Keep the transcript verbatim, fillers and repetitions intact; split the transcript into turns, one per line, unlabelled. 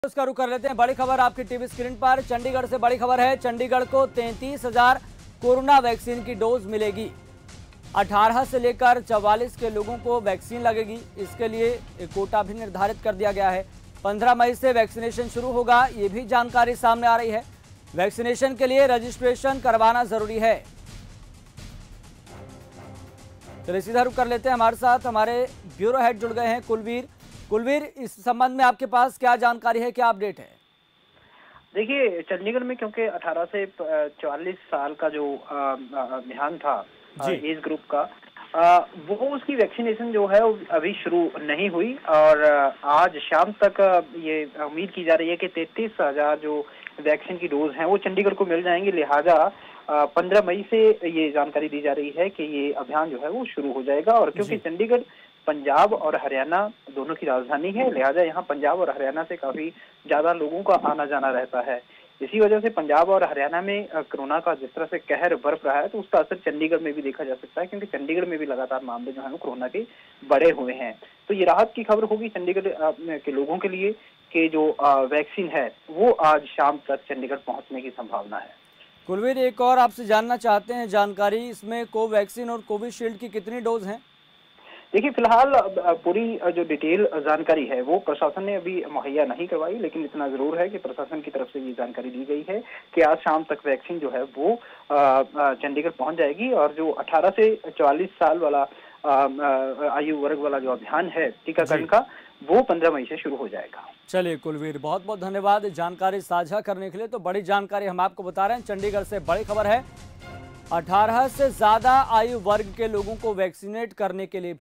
उसका रुख कर लेते हैं। बड़ी खबर आपकी टीवी स्क्रीन पर। चंडीगढ़ से बड़ी खबर है। चंडीगढ़ को तैंतीस हजार कोरोना वैक्सीन की डोज मिलेगी। अठारह से लेकर चवालीस के लोगों को वैक्सीन लगेगी। इसके लिए एक कोटा भी निर्धारित कर दिया गया है। पंद्रह मई से वैक्सीनेशन शुरू होगा, ये भी जानकारी सामने आ रही है। वैक्सीनेशन के लिए रजिस्ट्रेशन करवाना जरूरी है। चलिए सीधा रुख कर लेते हैं। हमारे साथ हमारे ब्यूरो हेड जुड़ गए हैं, कुलवीर। कुलवीर, इस संबंध में आपके पास क्या जानकारी है, क्या अपडेट है?
देखिए, चंडीगढ़ में क्योंकि अठारह से चौवालीस साल का जो अभियान था एज ग्रुप का, आ, वो उसकी वैक्सीनेशन जो है अभी शुरू नहीं हुई और आज शाम तक ये उम्मीद की जा रही है कि तैंतीस हजार जो वैक्सीन की डोज हैं वो चंडीगढ़ को मिल जाएंगी। लिहाजा पंद्रह मई से ये जानकारी दी जा रही है कि ये अभियान जो है वो शुरू हो जाएगा। और क्योंकि चंडीगढ़ पंजाब और हरियाणा दोनों की राजधानी है, लिहाजा यहाँ पंजाब और हरियाणा से काफी ज्यादा लोगों का आना जाना रहता है। इसी वजह से पंजाब और हरियाणा में कोरोना का जिस तरह से कहर बरप रहा है, तो उसका असर चंडीगढ़ में भी देखा जा सकता है, क्योंकि चंडीगढ़ में भी लगातार मामले जो है वो कोरोना के बढ़े हुए हैं। तो ये राहत की खबर होगी चंडीगढ़ के लोगों के लिए कि जो वैक्सीन है वो आज शाम तक चंडीगढ़ पहुंचने की संभावना है।
कुलवीर, एक और आपसे जानना चाहते हैं जानकारी, इसमें कोवैक्सीन और कोविशील्ड की कितनी डोज हैं?
देखिए, फिलहाल पूरी जो डिटेल जानकारी है वो प्रशासन ने अभी मुहैया नहीं करवाई, लेकिन इतना जरूर है कि प्रशासन की तरफ से ये जानकारी दी गई है कि आज शाम तक वैक्सीन जो है वो चंडीगढ़ पहुंच जाएगी और जो अठारह से चौवालीस साल वाला आयु वर्ग वाला जो अभियान है टीकाकरण का, वो पंद्रह मई से शुरू हो जाएगा।
चलिए कुलवीर, बहुत बहुत धन्यवाद जानकारी साझा करने के लिए। तो बड़ी जानकारी हम आपको बता रहे हैं। चंडीगढ़ से बड़ी खबर है। अठारह से ज्यादा आयु वर्ग के लोगों को वैक्सीनेट करने के लिए